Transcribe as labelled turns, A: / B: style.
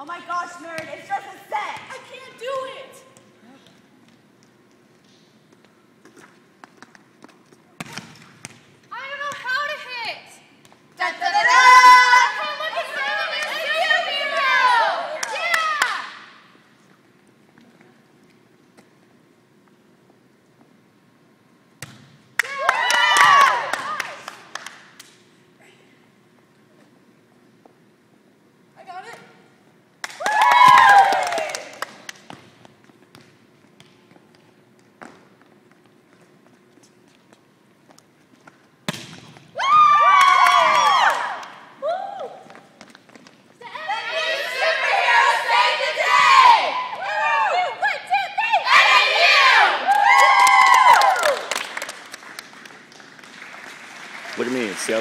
A: Oh my gosh, nerd, it's just a set.
B: I can't do it. I don't know how to hit.
A: Da da da da!
B: Come look at Sam, it's superhero. Yeah. I got it.
C: What do you mean?